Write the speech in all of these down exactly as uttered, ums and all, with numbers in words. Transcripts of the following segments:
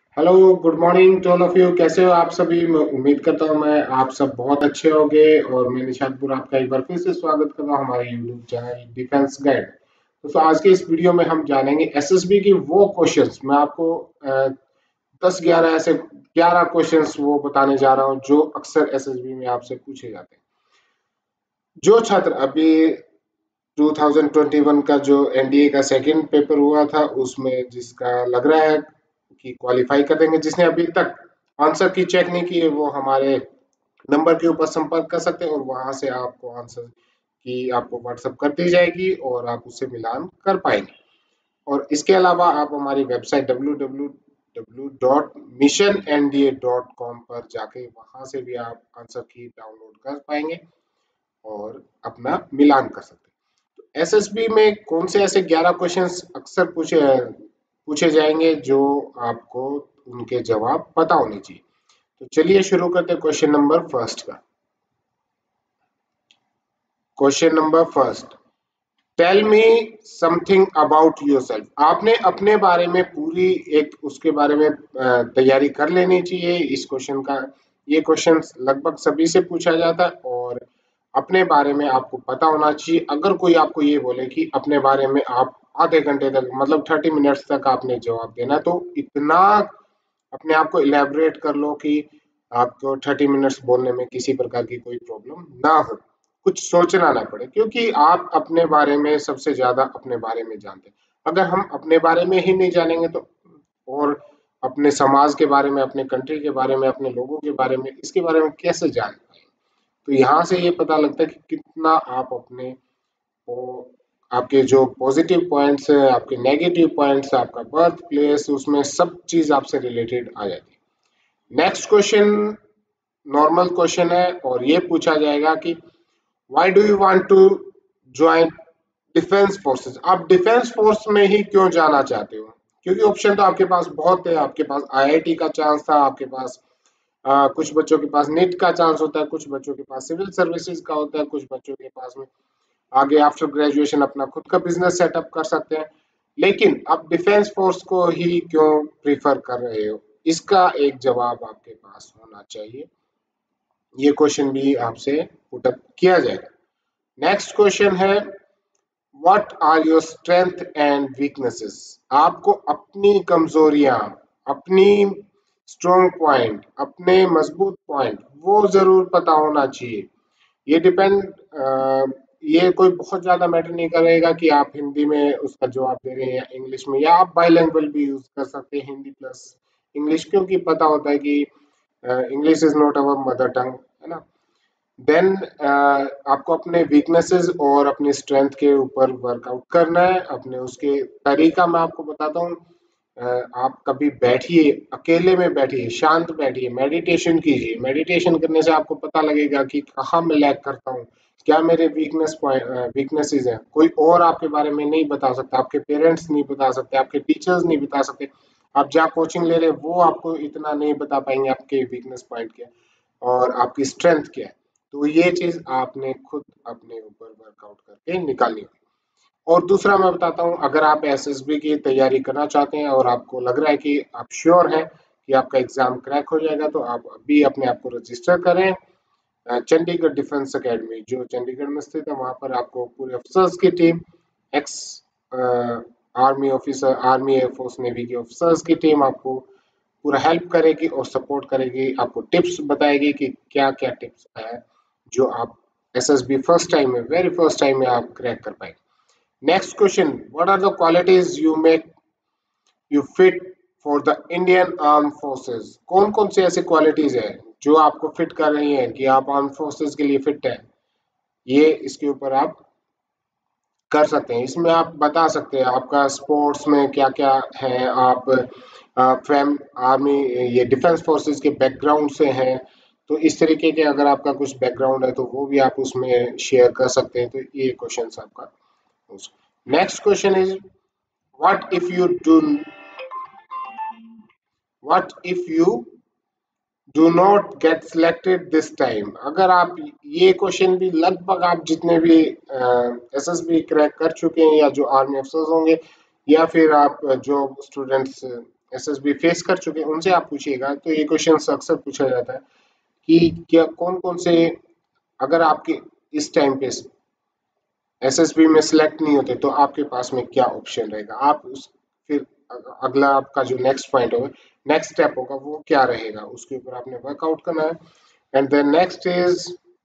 Hello, good morning to all of you. कैसे हो आप सभी? मैं उम्मीद करता हूँ मैं आप सब बहुत अच्छे होंगे और मैं निशादपुर आपका एक बार फिर से स्वागत कर रहा हूँ हमारे यूट्यूब चैनल डिफेंस गाइड। दोस्तों, आज के इस वीडियो में हम जानेंगे एसएसबी की वो क्वेश्चंस। मैं आपको दस ग्यारह ऐसे ग्यारह क्वेश्चंस वो बताने जा रहा हूँ जो अक्सर एसएसबी में आपसे पूछे जाते हैं। जो छात्र अभी दो हज़ार इक्कीस का जो एनडीए का सेकंड पेपर हुआ था उसमें जिसका लग रहा है कि क्वालिफाई कर देंगे, जिसने अभी तक आंसर की चेक नहीं की है, वो हमारे नंबर के ऊपर संपर्क कर सकते हैं और वहां से आपको आंसर की आपको व्हाट्सएप कर दी जाएगी और आप उससे मिलान कर पाएंगे। और इसके अलावा आप हमारी website W W W dot mission N D A dot com पर जाके वहां से भी आप आंसर की डाउनलोड कर पाएंगे और अपना मिलान कर सकते हैं। एसएसबी में कौन से ऐसे ग्यारह क्वेश्चंस अक्सर पूछे पूछे जाएंगे जो आपको उनके जवाब पता होने चाहिए। तो चलिए शुरू करते हैं क्वेश्चन नंबर फर्स्ट का। Question number first, tell me something about yourself. आपने अपने बारे में पूरी एक उसके बारे में अ, तैयारी कर लेनी चाहिए इस क्वेश्चन का। ये क्वेश्चन लगभग सभी से पूछा जाता है और अपने बारे में आपको पता होना चाहिए। अगर कोई आपको ये बोले कि अपने बारे में आप आधे घंटे तक मतलब तीस मिनट्स तक आपने जवाब देना है, तो इतना अपने आप को इलेबोरेट कर लो कि आपको तीस मिनट्स बोलने में किसी प्रकार की कोई प्रॉब्लम ना हो, कुछ सोचना ना पड़े, क्योंकि आप अपने बारे में सबसे ज्यादा अपने बारे में जानते हैं। अगर हम अपने बारे में ही नहीं जानेंगे तो और अपने समाज के बारे में, अपने कंट्री के बारे में, अपने लोगों के बारे में, इसके बारे में कैसे जान पाएंगे? तो यहाँ से ये पता लगता है कि कितना आप अपने को, आपके जो पॉजिटिव पॉइंट्स है, आपके नेगेटिव पॉइंट्स, आपका बर्थ प्लेस, उसमें सब चीज आपसे रिलेटेड आ जाती है। नेक्स्ट क्वेश्चन नॉर्मल क्वेश्चन है और ये पूछा जाएगा कि why do you want to join defence forces. आप डिफेंस फोर्स में ही क्यों जाना चाहते हो? क्योंकि ऑप्शन तो आपके पास बहुत है। आपके पास आईआईटी का चांस था, आपके पास आ, कुछ बच्चों के पास नीट का चांस होता है, कुछ बच्चों के पास सिविल सर्विसेज का होता है, कुछ बच्चों के पास में आगे आफ्टर ग्रेजुएशन अपना खुद का बिजनेस सेटअप कर सकते हैं। लेकिन आप डिफेंस फोर्स को ही क्यों प्रीफर कर रहे हो? इसका एक जवाब आपके पास होना चाहिए। ये क्वेश्चन भी आपसे पुटअप किया जाएगा। नेक्स्ट क्वेश्चन है, what are your strength and weaknesses. आपको अपनी कमजोरियां, अपनी स्ट्रॉन्ग पॉइंट, अपने मजबूत पॉइंट वो जरूर पता होना चाहिए। ये डिपेंड ये कोई बहुत ज्यादा मैटर नहीं करेगा कि आप हिंदी में उसका जवाब दे रहे हैं या इंग्लिश में, या आप बाइलिंगुअल भी यूज कर सकते हैं, हिंदी प्लस इंग्लिश, क्योंकि पता होता है कि English is not our mother tongue, है ना। देन आपको अपने वीकनेसेस और अपनी स्ट्रेंथ के ऊपर वर्कआउट करना है। अपने उसके तरीका मैं आपको बताता हूँ। अ, आप कभी बैठिए, अकेले में बैठिए, शांत बैठिए, मेडिटेशन कीजिए। मेडिटेशन करने से आपको पता लगेगा कि कहाँ मैं लैग करता हूँ, क्या मेरे वीकनेस वीकनेसेस हैं। कोई और आपके बारे में नहीं बता सकता, आपके पेरेंट्स नहीं बता सकते, आपके टीचर्स नहीं बता सकते, आप जहाँ कोचिंग ले रहे हैं वो आपको इतना नहीं बता पाएंगे आपके वीकनेस पॉइंट क्या है और आपकी स्ट्रेंथ क्या है। तो ये चीज आपने खुद अपने ऊपर वर्कआउट करके निकालनी होगी। और दूसरा मैं बताता हूँ, अगर आप एसएसबी की तैयारी करना चाहते हैं और आपको लग रहा है कि आप श्योर हैं कि आपका एग्जाम क्रैक हो जाएगा, तो आप अभी अपने आप को रजिस्टर करें। अ, चंडीगढ़ डिफेंस एकेडमी जो चंडीगढ़ में स्थित है, वहां पर आपको पूरे अफसर्स की team, ex army officer, army air force navy के ऑफिसर्स की टीम आपको पूरा हेल्प करेगी और सपोर्ट करेगी, आपको टिप्स बताएगी कि क्या क्या टिप्स है जो आप एसएसबी फर्स्ट टाइम में, वेरी फर्स्ट टाइम में आप क्रैक कर पाएंगे। Next question, what are the qualities you make you fit for the Indian arm forces. कौन कौन सी ऐसी क्वालिटीज है जो आपको फिट कर रही हैं कि आप आर्म फोर्सेस के लिए फिट है? ये इसके ऊपर आप कर सकते हैं। इसमें आप बता सकते हैं आपका स्पोर्ट्स में क्या क्या है, आप फ्रेम आर्मी ये डिफेंस फोर्सेस के बैकग्राउंड से हैं, तो इस तरीके के अगर आपका कुछ बैकग्राउंड है तो वो भी आप उसमें शेयर कर सकते हैं। तो ये क्वेश्चन आपका। Next question is, what if you do what if you do not get selected this time. अगर आप, ये क्वेश्चन भी लगभग आप जितने भी एसएसबी क्रैक कर चुके हैं या जो आर्मी अफसर्स होंगे या फिर आप जो स्टूडेंट्स एसएसबी फेस कर चुके हैं उनसे आप पूछिएगा। तो ये क्वेश्चन अक्सर पूछा जाता है कि क्या कौन कौन से, अगर आपके इस टाइम पे एसएसबी में सिलेक्ट नहीं होते तो आपके पास में क्या ऑप्शन रहेगा, आप उस फिर अगला आपका जो नेक्स्ट पॉइंट होगा, नेक्स्ट स्टेप होगा, वो क्या रहेगा, उसके ऊपर आपने वर्कआउट करना है। And then next is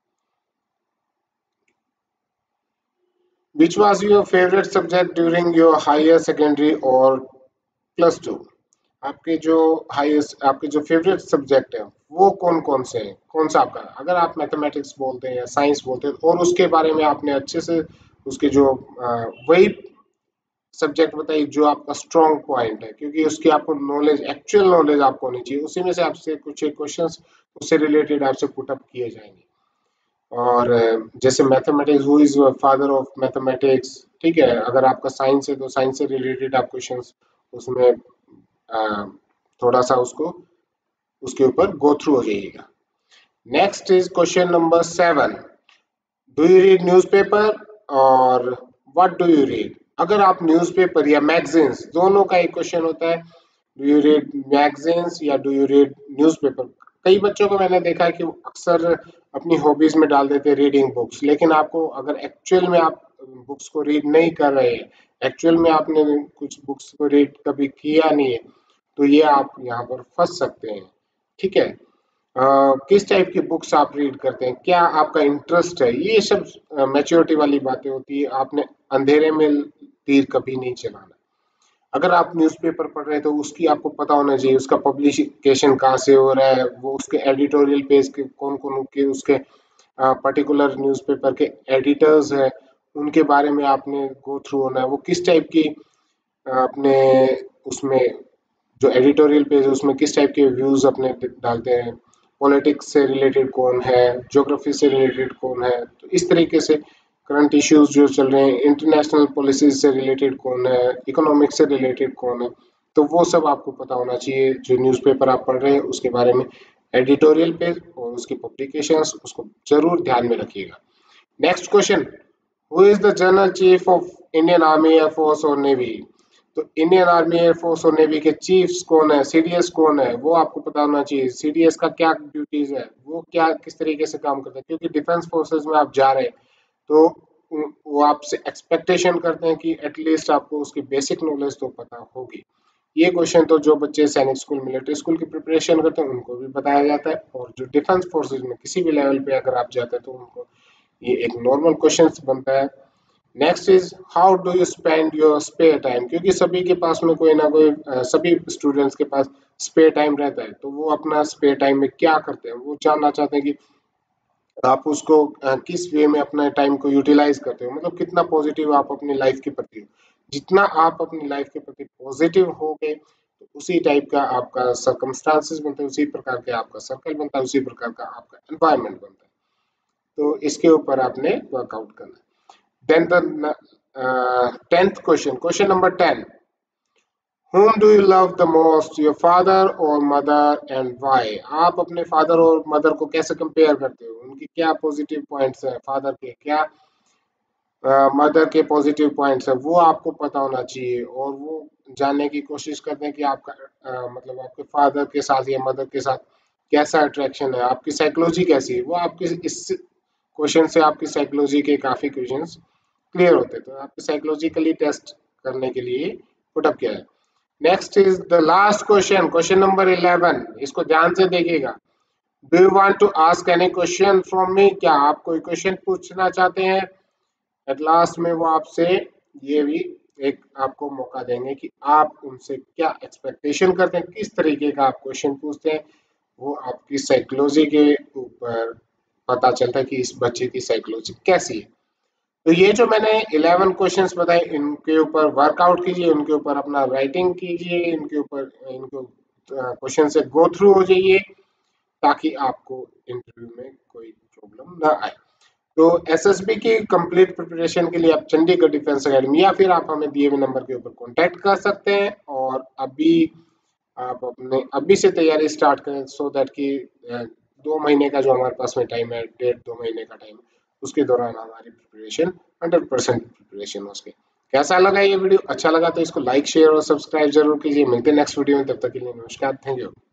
which was your favourite subject during your higher secondary और प्लस टू। आपके जो हाईएस्ट आपके जो फेवरेट सब्जेक्ट है वो कौन कौन से हैं, कौन सा आपका, अगर आप मैथमेटिक्स बोलते हैं या साइंस बोलते हैं और उसके बारे में आपने अच्छे से उसके जो अ, वही सब्जेक्ट बताइए जो आपका स्ट्रॉन्ग पॉइंट है, क्योंकि उसकी आपको नॉलेज, एक्चुअल नॉलेज आपको होनी चाहिए, उसी में से आपसे कुछ एक क्वेश्चंस उससे रिलेटेड आपसे पुट अप किए जाएंगे। और अ, जैसे mathematics, who is father of mathematics, ठीक है, अगर आपका साइंस है तो साइंस से रिलेटेड आप क्वेश्चंस उसमें अ, थोड़ा सा उसको उसके ऊपर गो थ्रू हो जाइएगा। Next is question number seven, do you read newspaper और व्हाट डू यू रीड। अगर आप न्यूज़पेपर या मैगजीन्स, दोनों का एक क्वेश्चन होता है, डू यू रीड मैगजीन्स या डू यू रीड न्यूज़पेपर। कई बच्चों को मैंने देखा है कि वो अक्सर अपनी हॉबीज में डाल देते हैं रीडिंग बुक्स, लेकिन आपको अगर एक्चुअल में आप बुक्स को रीड नहीं कर रहे हैं, एक्चुअल में आपने कुछ बुक्स को रीड कभी किया नहीं है, तो ये आप यहाँ पर फंस सकते हैं। ठीक है, अ, किस टाइप की बुक्स आप रीड करते हैं, क्या आपका इंटरेस्ट है, ये सब मैच्योरिटी वाली बातें होती है। आपने अंधेरे में तीर कभी नहीं चलाना। अगर आप न्यूज़पेपर पढ़ रहे हैं तो उसकी आपको पता होना चाहिए उसका पब्लिकेशन कहाँ से हो रहा है, वो उसके एडिटोरियल पेज के कौन कौन के उसके पर्टिकुलर न्यूज़पेपर के एडिटर्स हैं, उनके बारे में आपने गो थ्रू होना है। वो किस टाइप की अपने उसमें जो एडिटोरियल पेज है उसमें किस टाइप के व्यूज अपने डालते हैं, पॉलिटिक्स से रिलेटेड कौन है, ज्योग्राफी से रिलेटेड कौन है, तो इस तरीके से करंट इश्यूज जो चल रहे हैं, इंटरनेशनल पॉलिसीज से रिलेटेड कौन है, इकोनॉमिक्स से रिलेटेड कौन है, तो वो सब आपको पता होना चाहिए। जो न्यूज़पेपर आप पढ़ रहे हैं उसके बारे में एडिटोरियल पेज और उसकी पब्लिकेशंस, उसको जरूर ध्यान में रखिएगा। Next question, who is the general chief of Indian army, air force और नेवी। तो इंडियन आर्मी, एयरफोर्स और नेवी के चीफ्स कौन है, सीडीएस कौन है, वो आपको पता होना चाहिए। सीडीएस का क्या ड्यूटीज है, वो क्या किस तरीके से काम करता है, क्योंकि डिफेंस फोर्सेस में आप जा रहे हैं तो वो आपसे एक्सपेक्टेशन करते हैं कि एटलीस्ट आपको उसकी बेसिक नॉलेज तो पता होगी। ये क्वेश्चन तो जो बच्चे सैनिक स्कूल, मिलिट्री स्कूल की प्रिपरेशन करते हैं उनको भी बताया जाता है, और जो डिफेंस फोर्सेज में किसी भी लेवल पे अगर आप जाते हैं तो उनको ये एक नॉर्मल क्वेश्चन बनता है। Next is how do you spend your spare time, क्योंकि सभी के पास में कोई ना कोई अ, सभी स्टूडेंट्स के पास स्पेयर टाइम रहता है, तो वो अपना स्पेयर टाइम में क्या करते हैं, वो जानना चाहते हैं कि आप उसको अ, किस वे में अपने टाइम को यूटिलाइज करते हो, मतलब कितना पॉजिटिव आप अपनी लाइफ के प्रति हो। जितना आप अपनी लाइफ के प्रति पॉजिटिव हो गए तो उसी टाइप का आपका सर्कमस्टांसेस बनते हैं, उसी प्रकार के आपका सर्कल बनता है, उसी प्रकार का आपका एनवायरनमेंट बनता है। तो इसके ऊपर आपने वर्कआउट करना है। Then the uh, tenth question, question number ten. Whom do you love the most, your father or mother and why? आप अपने फादर और मदर को कैसे कंपेयर करते हो, उनकी क्या पॉजिटिव पॉइंट्स है, फादर के क्या मदर के पॉजिटिव पॉइंट्स है, वो आपको पता होना चाहिए। और वो जानने की कोशिश करते हैं कि आपका अ, मतलब आपके फादर के साथ या मदर के साथ कैसा अट्रैक्शन है, आपकी साइकोलॉजी कैसी है। वो आपकी इस क्वेश्चन से आपकी साइकोलॉजी के काफी क्वेश्चंस क्लियर होते हैं, तो आपको साइकोलॉजिकली टेस्ट करने के लिए पुट अप किया है। Next is the last question, question number eleven, इसको ध्यान से देखिएगा। Do you want to ask any question from me, क्या आप कोई क्वेश्चन पूछना चाहते हैं। एट लास्ट में वो आपसे ये भी एक आपको मौका देंगे कि आप उनसे क्या एक्सपेक्टेशन करते हैं, किस तरीके का आप क्वेश्चन पूछते हैं, वो आपकी साइकोलॉजी के ऊपर पता चलता है कि इस बच्चे की साइकोलॉजी कैसी है। तो ये जो मैंने इलेवन क्वेश्चंस बताए, इनके ऊपर वर्कआउट कीजिए, उनके ऊपर अपना राइटिंग कीजिए, इनके ऊपर इनको क्वेश्चन से गो थ्रू हो जाइए, ताकि आपको इंटरव्यू में कोई प्रॉब्लम ना आए। तो एसएसबी की कंप्लीट प्रिपरेशन के लिए आप चंडीगढ़ डिफेंस एकेडमी या फिर आप हमें दिए हुए नंबर के ऊपर कांटेक्ट कर सकते हैं, और अभी आप अपने अभी से तैयारी स्टार्ट करें, सो दैट कि दो महीने का जो हमारे पास में टाइम है, डेढ़ दो महीने का टाइम है, उसके दौरान हमारी प्रिपरेशन हंड्रेड परसेंट प्रिपरेशन हो सके। कैसा लगा ये वीडियो? अच्छा लगा तो इसको लाइक शेयर और सब्सक्राइब जरूर कीजिए। मिलते हैं नेक्स्ट वीडियो में, तब तक के लिए नमस्कार, थैंक यू।